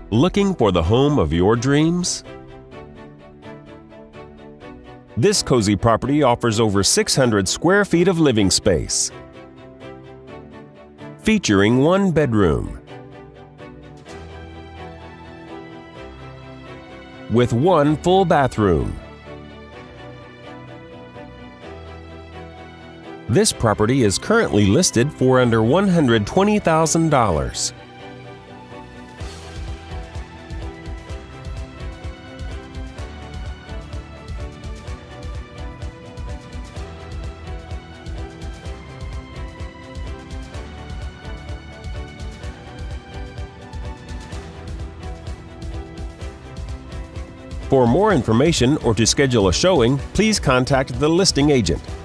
Looking for the home of your dreams? This cozy property offers over 600 square feet of living space, featuring 1 bedroom with 1 full bathroom. This property is currently listed for under $120,000. For more information or to schedule a showing, please contact the listing agent.